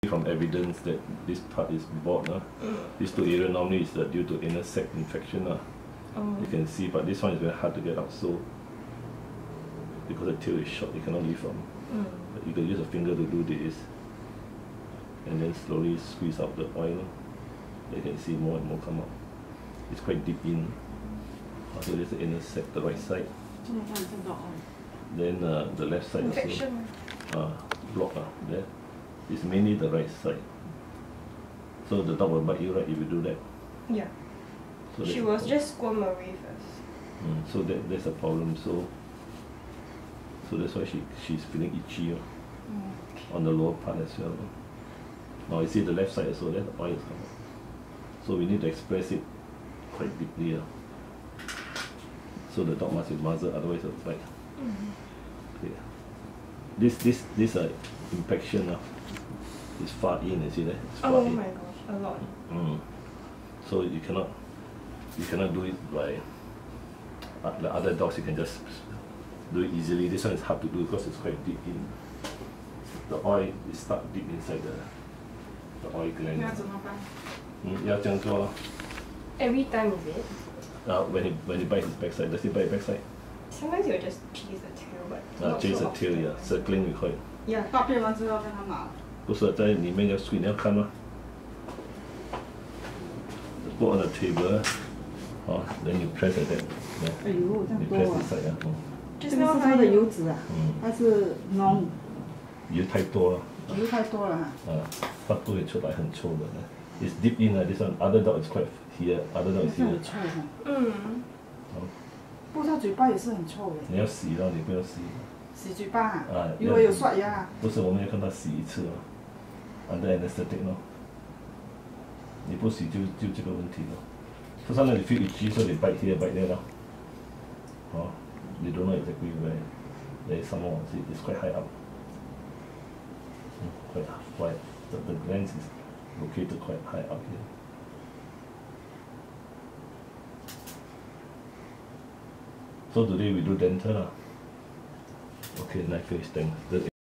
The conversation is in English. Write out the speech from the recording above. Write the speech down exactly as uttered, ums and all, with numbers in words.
From evidence that this part is bald, uh. mm. These two areas normally is uh, due to inner sac infection. Uh. Oh. You can see, but this one is very hard to get out. So, because the tail is short, you cannot leave from. Mm. You can use a finger to do this, and then slowly squeeze out the oil. You can see more and more come out. It's quite deep in. So there's the inner sac, the right side. Then uh, the left side infection. Also. Uh, block uh, there. It's mainly the right side. So the dog will bite you, right, if you do that? Yeah. So she was just squirm away first. Mm, so that, that's a problem. So so that's why she she's feeling itchy uh, mm, okay. on the lower part as well. Now you see the left side also, then the oil is coming. So we need to express it quite deeply. Uh. So the dog must be muzzled, otherwise it'll bite. Mm-hmm. Okay. This this this uh, infection uh, is far in, you see that? It's far oh in. my gosh, a lot. Mm. So you cannot you cannot do it by uh, the other dogs. You can just do it easily. This one is hard to do because it's quite deep in. The oil is stuck deep inside the the oil gland. Mm, yeah, 这样做咯. Every time is it? Uh, when he when he bites his backside, does he bite backside? Sometimes he'll just chase the tail, but uh, not chase so the tail, often. yeah, circling 就可以。 Yeah. 大便完之后跟他拿。 不是在里面要水，你要看吗 ？Put on the table, oh, then you press like that. 哎呦，这样 you 多 press 啊！ this side 啊，嗯。 这个是它的油脂啊，它是浓。 油太多了。 油太多了哈。 啊，发不会出来很臭的。It's deep in 啊 ，this one. Other dog is quite here. Other dog is 是 here. 很臭哈。 嗯。 好。 不过它嘴巴也是很臭的。 你要洗咯，你不要洗。 洗嘴巴啊？ 啊。 因为有刷牙。 不是，我们要看它洗一次哦。Under anesthetic 咯。你不洗就就这个问题咯。So sometimes you feel itchy, so they bite here, bite there 咯。哦， you don't know exactly where. There is some more. See, it's quite high up. Mm, quite high. The, the glands is located quite high up here. So today we do dental. Okay, knife face thing.